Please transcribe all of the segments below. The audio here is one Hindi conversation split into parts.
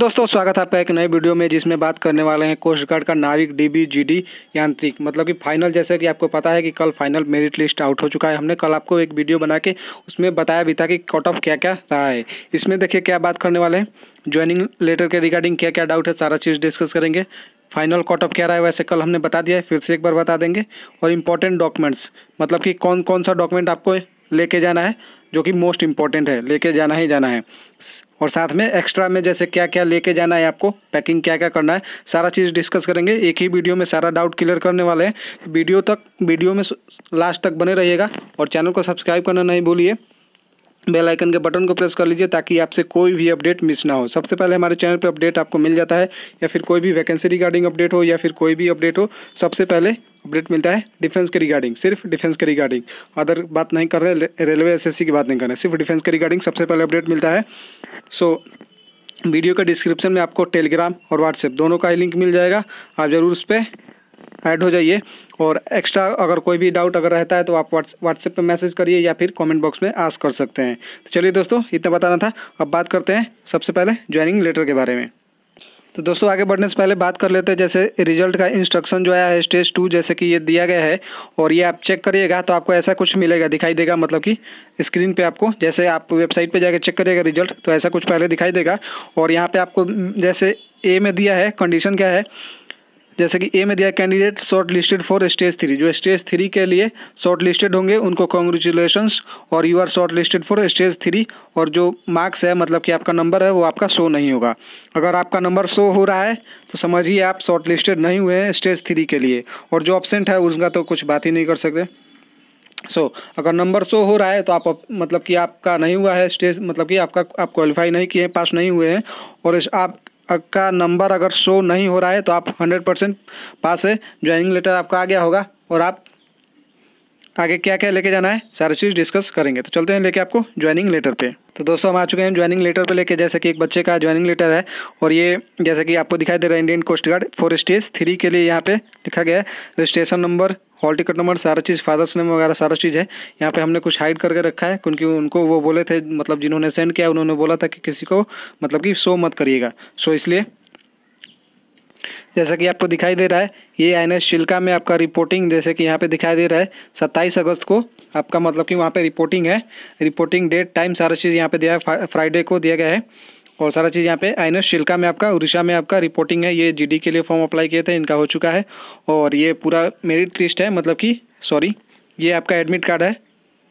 दोस्तों स्वागत है आपका एक नए वीडियो में, जिसमें बात करने वाले हैं कोस्ट गार्ड का नाविक डीबी जीडी यांत्रिक मतलब कि फाइनल। जैसे कि आपको पता है कि कल फाइनल मेरिट लिस्ट आउट हो चुका है। हमने कल आपको एक वीडियो बना के उसमें बताया भी था कि कट ऑफ क्या क्या रहा है। इसमें देखिए क्या बात करने वाले हैं, ज्वाइनिंग लेटर के रिगार्डिंग क्या क्या डाउट है सारा चीज़ डिस्कस करेंगे। फाइनल कट ऑफ क्या रहा है वैसे कल हमने बता दिया है, फिर से एक बार बता देंगे। और इम्पोर्टेंट डॉक्यूमेंट्स मतलब कि कौन कौन सा डॉक्यूमेंट आपको लेके जाना है जो कि मोस्ट इम्पॉर्टेंट है, लेके जाना ही जाना है। और साथ में एक्स्ट्रा में जैसे क्या क्या लेके जाना है, आपको पैकिंग क्या क्या करना है, सारा चीज़ डिस्कस करेंगे। एक ही वीडियो में सारा डाउट क्लियर करने वाले हैं। वीडियो में लास्ट तक बने रहिएगा और चैनल को सब्सक्राइब करना नहीं भूलिए। बेल आइकन के बटन को प्रेस कर लीजिए ताकि आपसे कोई भी अपडेट मिस ना हो। सबसे पहले हमारे चैनल पे अपडेट आपको मिल जाता है, या फिर कोई भी वैकेंसी रिगार्डिंग अपडेट हो या फिर कोई भी अपडेट हो, सबसे पहले अपडेट मिलता है डिफेंस के रिगार्डिंग, सिर्फ डिफेंस के रिगार्डिंग। अदर बात नहीं कर रहे, रेलवे एसएससी की बात नहीं कर रहे, सिर्फ डिफेंस के रिगार्डिंग सबसे पहले अपडेट मिलता है। वीडियो का डिस्क्रिप्शन में आपको टेलीग्राम और व्हाट्सएप दोनों का ही लिंक मिल जाएगा, आप ज़रूर उस पर ऐड हो जाइए। और एक्स्ट्रा अगर कोई भी डाउट अगर रहता है तो आप व्हाट्सएप पे मैसेज करिए या फिर कमेंट बॉक्स में आस्क कर सकते हैं। तो चलिए दोस्तों, इतना बताना था। अब बात करते हैं सबसे पहले ज्वाइनिंग लेटर के बारे में। तो दोस्तों आगे बढ़ने से पहले बात कर लेते हैं, जैसे रिजल्ट का इंस्ट्रक्शन जो आया है स्टेज 2 जैसे कि ये दिया गया है, और ये आप चेक करिएगा तो आपको ऐसा कुछ मिलेगा, दिखाई देगा। मतलब कि स्क्रीन पे आपको, जैसे आप वेबसाइट पे जाकर चेक करिएगा रिजल्ट तो ऐसा कुछ पहले दिखाई देगा। और यहाँ पे आपको जैसे ए में दिया है कंडीशन क्या है, जैसे कि ए में दिया candidate shortlisted for stage 3, जो स्टेज 3 के लिए शॉर्ट लिस्टेड होंगे उनको कॉन्ग्रेचुलेशंस, और you are shortlisted for stage 3। और जो मार्क्स है मतलब कि आपका नंबर है वो आपका शो नहीं होगा। अगर आपका नंबर शो हो रहा है तो समझिए आप शॉर्ट लिस्टेड नहीं हुए हैं स्टेज 3 के लिए। और जो ऑब्सेंट है उसका तो कुछ बात ही नहीं कर सकते। अगर नंबर शो हो रहा है तो आप मतलब कि आपका नहीं हुआ है स्टेज, मतलब कि आप क्वालिफाई नहीं किए, पास नहीं हुए हैं। और आपका नंबर अगर शो नहीं हो रहा है तो आप 100% पास है, ज्वाइनिंग लेटर आपका आ गया होगा। और आप आगे क्या क्या लेके जाना है सारी चीज़ डिस्कस करेंगे। तो चलते हैं लेके आपको ज्वाइनिंग लेटर पे। तो दोस्तों हम आ चुके हैं ज्वाइनिंग लेटर पे लेके, जैसे कि एक बच्चे का ज्वाइनिंग लेटर है। और ये जैसे कि आपको दिखाई दे रहा है Indian Coast Guard for stage 3 के लिए यहाँ पे लिखा गया है registration number, hall ticket number, सारा चीज़, फादर्स नेम वगैरह सारा चीज़ है। यहाँ पे हमने कुछ हाइड करके रखा है क्योंकि उनको वो बोले थे, मतलब जिन्होंने सेंड किया उन्होंने बोला था कि किसी को मतलब कि शो मत करिएगा। इसलिए जैसा कि आपको दिखाई दे रहा है ये INS चिल्का में आपका रिपोर्टिंग, जैसे कि यहाँ पे दिखाई दे रहा है 27 अगस्त को आपका मतलब कि वहाँ पे रिपोर्टिंग है। रिपोर्टिंग डेट टाइम सारा चीज़ यहाँ पे दिया है, फ्राइडे को दिया गया है। और सारा चीज़ यहाँ पे INS चिल्का में आपका उड़ीसा में आपका रिपोर्टिंग है। ये GD के लिए फॉर्म अप्लाई किए थे, इनका हो चुका है। और ये पूरा मेरिट लिस्ट है, मतलब कि ये आपका एडमिट कार्ड है।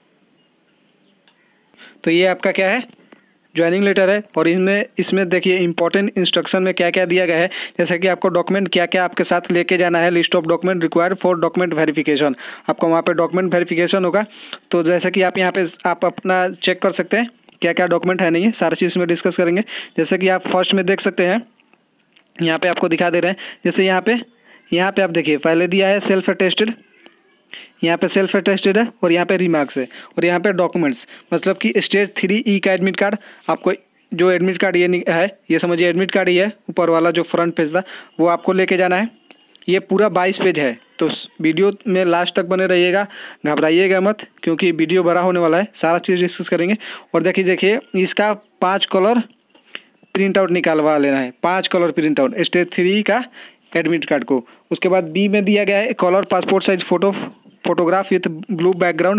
तो ये आपका क्या है, ज्वाइनिंग लेटर है। और इसमें देखिए इंपॉर्टेंट इंस्ट्रक्शन में क्या क्या दिया गया है, जैसे कि आपको डॉक्यूमेंट क्या क्या आपके साथ लेके जाना है। List of document required for document verification, आपको वहाँ पे डॉक्यूमेंट वेरिफिकेशन होगा। तो जैसे कि आप यहाँ पे आप अपना चेक कर सकते हैं क्या क्या डॉक्यूमेंट है, नहीं है सारी चीज़ में डिस्कस करेंगे। जैसे कि आप फर्स्ट में देख सकते हैं, यहाँ पे आपको दिखा दे रहे हैं, जैसे यहाँ पे आप देखिए पहले दिया है सेल्फ अटेस्टेड, यहाँ पे सेल्फ अटेस्टेड है। और यहाँ पे रिमार्क्स है। और यहाँ पे डॉक्यूमेंट्स मतलब कि स्टेज 3E का एडमिट कार्ड, आपको जो एडमिट कार्ड ये है, ये समझिए एडमिट कार्ड ही है, ऊपर वाला जो फ्रंट पेज था वो आपको लेके जाना है। ये पूरा 22 पेज है, तो वीडियो में लास्ट तक बने रहिएगा, घबराइएगा मत क्योंकि वीडियो बड़ा होने वाला है, सारा चीज़ डिस्कस करेंगे। और देखिए इसका 5 कलर प्रिंट आउट निकालवा लेना है, 5 कलर प्रिंट आउट स्टेज 3 का एडमिट कार्ड को। उसके बाद बी में दिया गया है colour passport size photograph with blue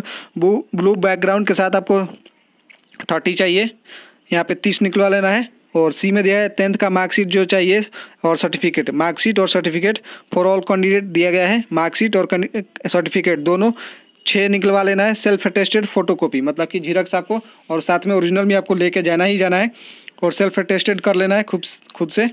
background के साथ आपको 30 चाहिए, यहाँ पे 30 निकलवा लेना है। और सी में दिया है 10th का मार्कशीट जो चाहिए, और सर्टिफिकेट, मार्कशीट और सर्टिफिकेट फॉर ऑल कैंडिडेट दिया गया है, मार्कशीट और सर्टिफिकेट दोनों 6 निकलवा लेना है। सेल्फ अटेस्टेड फोटोकॉपी मतलब कि झिरक्स आपको, और साथ में ओरिजिनल भी आपको लेके जाना ही जाना है। और सेल्फ अटेस्टेड कर लेना है खुद से,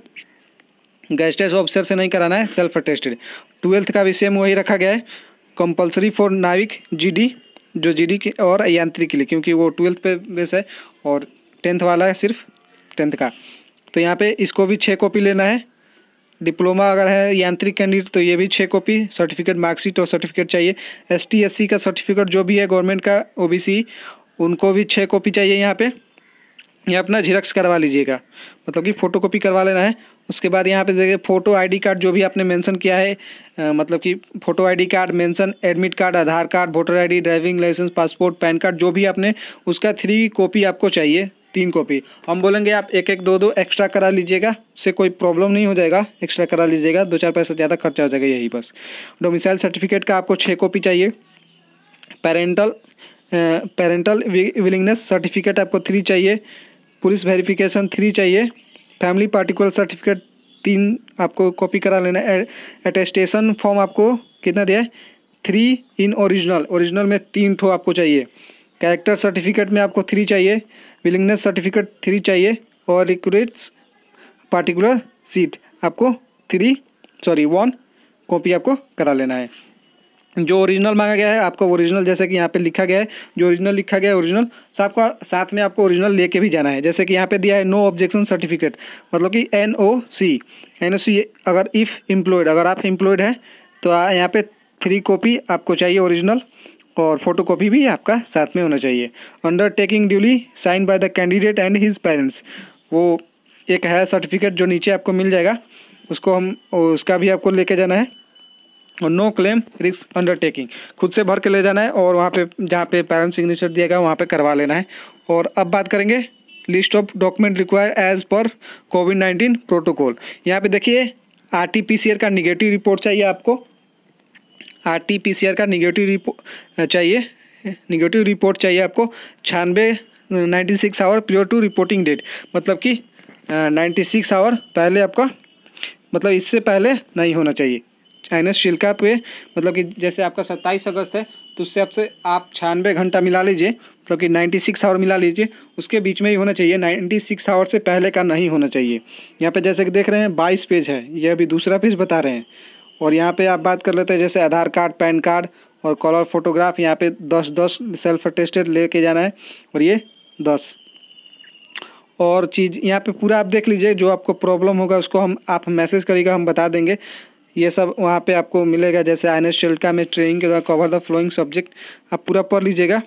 गेस्टेज ऑफिसर से नहीं कराना है, सेल्फ अटेस्टेड। 12th का भी सेम वही रखा गया है, कंपलसरी फॉर नाविक GD, जो GD के और यांत्रिक के लिए, क्योंकि वो 12th पे बेस है। और 10th वाला है सिर्फ 10th का। तो यहाँ पे इसको भी 6 कॉपी लेना है। डिप्लोमा अगर है यांत्रिक कैंडिडेट तो ये भी 6 कॉपी, सर्टिफिकेट, मार्कशीट और सर्टिफिकेट चाहिए। ST SC का सर्टिफिकेट जो भी है गवर्नमेंट का, OBC उनको भी 6 कॉपी चाहिए। यहाँ पे ये अपना झिरक्स करवा लीजिएगा, मतलब कि फ़ोटोकॉपी करवा लेना है। उसके बाद यहाँ पे देखिए फ़ोटो ID कार्ड जो भी आपने मेंशन किया है, मतलब कि photo ID card mention, admit card, Aadhaar card, voter ID, driving licence, passport, PAN card जो भी आपने, उसका 3 कॉपी आपको चाहिए। 3 कॉपी। हम बोलेंगे आप एक एक 2 एक्स्ट्रा करा लीजिएगा, उससे कोई प्रॉब्लम नहीं हो जाएगा, एक्स्ट्रा करा लीजिएगा, 2-4 पैसे ज़्यादा खर्चा हो जाएगा यही बस। डोमिसाइल सर्टिफिकेट का आपको 6 कॉपी चाहिए। पेरेंटल विलिंगनेस सर्टिफिकेट आपको 3 चाहिए। पुलिस वेरिफिकेशन 3 चाहिए। फैमिली पार्टिकुलर सर्टिफिकेट 3 आपको कॉपी करा लेना है। अटेस्टेशन फॉर्म आपको कितना दिया है, 3 इन ओरिजिनल में 3 ठो आपको चाहिए। कैरेक्टर सर्टिफिकेट में आपको 3 चाहिए। विलिंगनेस सर्टिफिकेट 3 चाहिए और रिक्रूट्स पार्टिकुलर सीट आपको 1 कॉपी आपको करा लेना है। जो ओरिजिनल मांगा गया है आपको ओरिजिनल, जैसे कि यहाँ पे लिखा गया है, जो ओरिजिनल लिखा गया है ओरिजिनल साथ में आपको ओरिजिनल लेके भी जाना है। जैसे कि यहाँ पे दिया है नो ऑब्जेक्शन सर्टिफिकेट, मतलब कि NOC अगर इफ़ एम्प्लॉयड, अगर आप एम्प्लॉयड हैं तो यहाँ पे 3 कॉपी आपको चाहिए ओरिजिनल, और फोटो कॉपी भी आपका साथ में होना चाहिए। Undertaking duly sign by the candidate and his parents, वो एक है सर्टिफिकेट जो नीचे आपको मिल जाएगा, उसका भी आपको लेके जाना है। और नो क्लेम रिस्क अंडरटेकिंग, खुद से भर के ले जाना है और वहाँ पे जहाँ पे पेरेंट्स सिग्नेचर दिया गया वहाँ पे करवा लेना है। और अब बात करेंगे list of document required as per कोविड-19 प्रोटोकॉल। यहाँ पे देखिए RT-PCR का निगेटिव रिपोर्ट चाहिए आपको, RT-PCR का निगेटिव रिपोर्ट चाहिए आपको 96 hour prior to reporting date, मतलब कि 96 आवर पहले आपका, मतलब इससे पहले नहीं होना चाहिए। चाइनीज शिल्का पे, मतलब कि जैसे आपका 27 अगस्त है तो उससे आप 96 घंटा मिला लीजिए, मतलब कि 96 आवर मिला लीजिए, उसके बीच में ही होना चाहिए, 96 आवर से पहले का नहीं होना चाहिए। यहाँ पे जैसे कि देख रहे हैं 22 पेज है, ये अभी दूसरा पेज बता रहे हैं। और यहाँ पे आप बात कर लेते हैं जैसे आधार कार्ड, पैन कार्ड और कलर फोटोग्राफ, यहाँ पे 10 सेल्फ अटेस्टेड लेके जाना है, और ये 10 और चीज़ यहाँ पे पूरा आप देख लीजिए। जो आपको प्रॉब्लम होगा उसको आप मैसेज करिएगा, हम बता देंगे। ये सब वहाँ पे आपको मिलेगा, जैसे INS शिल्का में ट्रेनिंग के द्वारा कवर द फ्लोइंग सब्जेक्ट, आप पूरा पढ़ लीजिएगा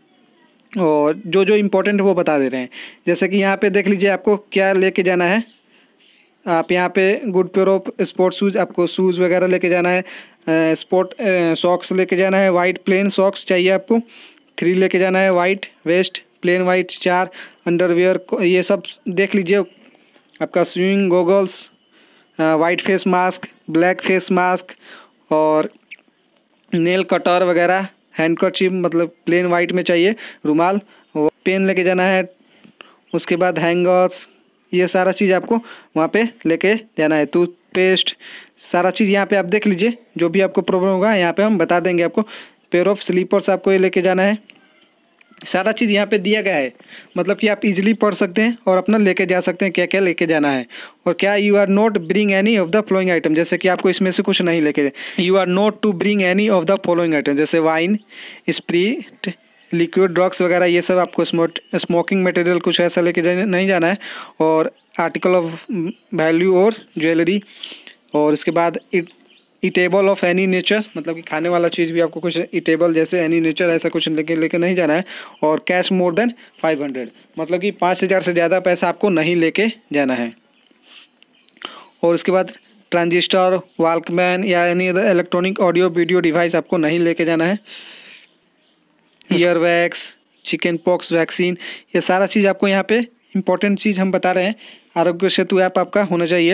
और जो जो इम्पोर्टेंट है वो बता दे रहे हैं। जैसे कि यहाँ पे देख लीजिए आपको क्या लेके जाना है। आप यहाँ पे good pair of sport shoes, आपको शूज़ वगैरह लेके जाना है। स्पोर्ट सॉक्स लेके जाना है, वाइट प्लेन सॉक्स चाहिए आपको 3 लेके जाना है। White vest, plain white 4, underwear ये सब देख लीजिए। आपका swimming goggles, white face mask, black face mask और नेल कटर वगैरह, हैंडकरचीफ मतलब प्लेन वाइट में चाहिए, रुमाल, पेन लेके जाना है। उसके बाद हैंगर्स, ये सारा चीज़ आपको वहाँ पे लेके जाना है। टूथपेस्ट, सारा चीज़ यहाँ पे आप देख लीजिए। जो भी आपको प्रॉब्लम होगा यहाँ पे हम बता देंगे आपको। पेयर ऑफ स्लीपर्स आपको ये लेके जाना है। सारा चीज़ यहाँ पे दिया गया है, मतलब कि आप इजीली पढ़ सकते हैं और अपना लेके जा सकते हैं क्या क्या लेके जाना है। और क्या you are not bring any of the following item, जैसे कि आपको इसमें से कुछ नहीं लेके, you are not to bring any of the following item, जैसे वाइन, स्प्रिट, लिक्विड ड्रग्स वगैरह, ये सब आपको स्मोकिंग मटेरियल कुछ ऐसा लेके नहीं जाना है। और आर्टिकल ऑफ वैल्यू और ज्वेलरी। और इसके बाद ईटेबल ऑफ एनी नेचर, मतलब कि खाने वाला चीज़ भी आपको कुछ ईटेबल जैसे एनी नेचर ऐसा कुछ लेके नहीं जाना है। और कैश मोर देन 500, मतलब कि 5000 से ज़्यादा पैसा आपको नहीं लेके जाना है। और उसके बाद ट्रांजिस्टर, वॉल्कमैन या any other electronic audio video device आपको नहीं लेके जाना है। Ear wax, chicken pox vaccine, ये सारा चीज़ आपको यहाँ पे इम्पोर्टेंट चीज़ हम बता रहे हैं। आरोग्य सेतु ऐप आपका होना चाहिए।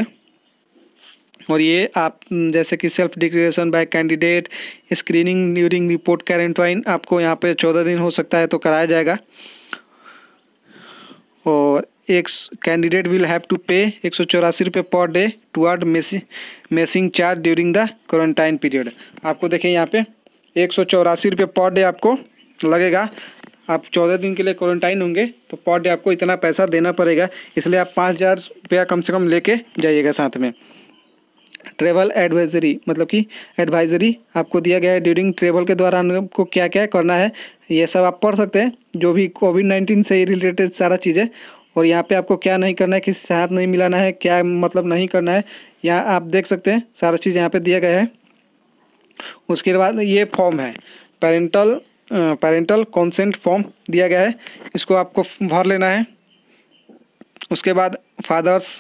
और ये आप जैसे कि self declaration by candidate, screening during report quarantine, आपको यहाँ पे 14 दिन हो सकता है तो कराया जाएगा। और एक कैंडिडेट विल हैव टू पे 184 रुपये per day toward messing charge during the quarantine period. आपको देखें यहाँ पे 184 रुपये पर डे आपको लगेगा। आप 14 दिन के लिए क्वारंटाइन होंगे तो पर डे आपको इतना पैसा देना पड़ेगा, इसलिए आप 5000 रुपया कम से कम लेके जाइएगा साथ में। ट्रैवल एडवाइजरी, मतलब कि एडवाइजरी आपको दिया गया है ड्यूरिंग ट्रैवल के दौरान आपको क्या क्या करना है, ये सब आप पढ़ सकते हैं। जो भी कोविड-19 से रिलेटेड सारा चीज़ें, और यहाँ पे आपको क्या नहीं करना है, किसी से हाथ नहीं मिलाना है, क्या मतलब नहीं करना है, यहाँ आप देख सकते हैं सारा चीज़ यहाँ पे दिया गया है। उसके बाद ये फॉर्म है पेरेंटल कंसेंट फॉर्म दिया गया है, इसको आपको भर लेना है। उसके बाद फादर्स,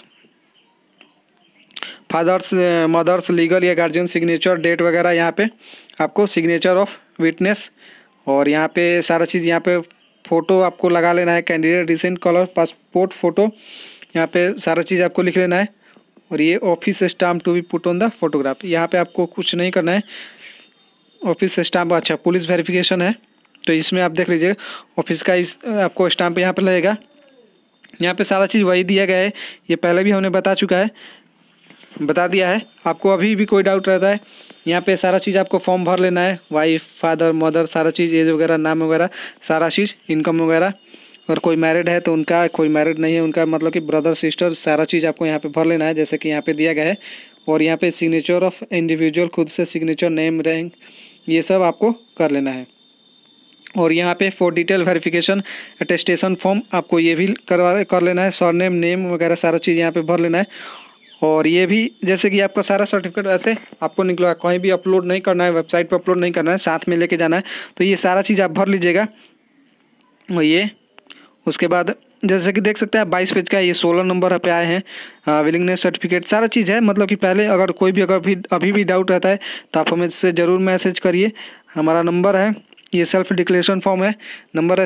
मदर्स लीगल या गार्जियन सिग्नेचर, डेट वगैरह, यहाँ पे आपको सिग्नेचर ऑफ विटनेस, और यहाँ पे सारा चीज़ यहाँ पे फ़ोटो आपको लगा लेना है, candidate recent colour passport photo, यहाँ पे सारा चीज़ आपको लिख लेना है। और ये office stamp to be put on the photograph, यहाँ पे आपको कुछ नहीं करना है। ऑफिस स्टाम्प, अच्छा पुलिस वेरिफिकेशन है तो इसमें आप देख लीजिएगा ऑफिस का इस आपको स्टाम्प यहाँ पे लगेगा। यहाँ पे सारा चीज़ वही दिया गया है, ये पहले भी हमने बता दिया है। आपको अभी भी कोई डाउट रहता है, यहाँ पे सारा चीज़ आपको फॉर्म भर लेना है, वाइफ फादर मदर सारा चीज़, एज वगैरह नाम वगैरह सारा चीज़, इनकम वगैरह। अगर कोई मैरिड है तो उनका, कोई मैरिड नहीं है उनका मतलब कि ब्रदर सिस्टर सारा चीज़ आपको यहाँ पे भर लेना है जैसे कि यहाँ पे दिया गया है। और यहाँ पे सिग्नेचर ऑफ इंडिविजुअल, खुद से सिग्नेचर, नेम, रैंक, ये सब आपको कर लेना है। और यहाँ पे for detail verification attestation form आपको ये भी कर लेना है, सरनेम नेम वगैरह सारा चीज़ यहाँ पे भर लेना है। और ये भी जैसे कि आपका सारा सर्टिफिकेट वैसे आपको निकला, कहीं भी अपलोड नहीं करना है, वेबसाइट पर अपलोड नहीं करना है, साथ में लेके जाना है। तो ये सारा चीज़ आप भर लीजिएगा। और ये उसके बाद जैसे कि देख सकते हैं 22 पेज का, ये 16 नंबर पे आए हैं विलिंगनेस सर्टिफिकेट, सारा चीज़ है। मतलब कि पहले अगर कोई भी अभी भी डाउट रहता है तो आप हमें से ज़रूर मैसेज करिए। हमारा नंबर है, ये सेल्फ डिक्लेरेशन फॉर्म है, नंबर है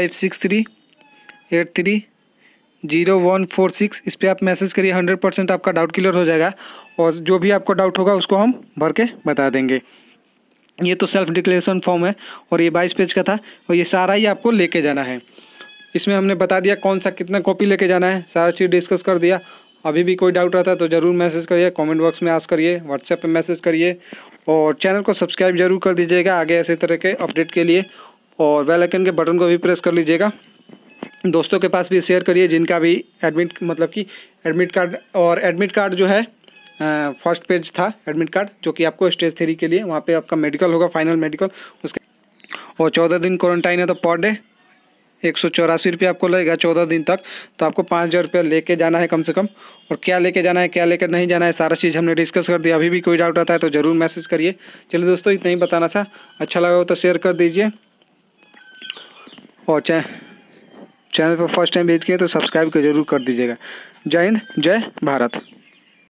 7563830146। इस पर आप मैसेज करिए, 100% आपका डाउट क्लियर हो जाएगा। और जो भी आपको डाउट होगा उसको हम भर के बता देंगे। ये तो सेल्फ डिक्लेरेशन फॉर्म है और ये 22 पेज का था, और ये सारा ही आपको लेके जाना है। इसमें हमने बता दिया कौन सा कितना कॉपी लेके जाना है, सारा चीज़ डिस्कस कर दिया। अभी भी कोई डाउट रहता है तो ज़रूर मैसेज करिए, कमेंट बॉक्स में आस्क करिए, व्हाट्सएप पे मैसेज करिए। और चैनल को सब्सक्राइब जरूर कर दीजिएगा आगे ऐसे तरह के अपडेट के लिए। और बेल आइकन के बटन को भी प्रेस कर लीजिएगा। दोस्तों के पास भी शेयर करिए जिनका भी एडमिट कार्ड जो है फर्स्ट पेज था एडमिट कार्ड, जो कि आपको स्टेज 3 के लिए, वहाँ पे आपका मेडिकल होगा, फाइनल मेडिकल उसके। और 14 दिन क्वारंटाइन है तो पर डे 184 रुपये आपको लगेगा 14 दिन तक। तो आपको 5000 रुपया लेके जाना है कम से कम। और क्या लेके जाना है क्या लेकर नहीं जाना है सारा चीज़ हमने डिस्कस कर दिया। अभी भी कोई डाउट आता है तो ज़रूर मैसेज करिए। चलिए दोस्तों, इतना ही बताना था, अच्छा लगा हो तो शेयर कर दीजिए। और चैनल पर फर्स्ट टाइम विजिट किए तो सब्सक्राइब जरूर कर दीजिएगा। जय हिंद, जय भारत।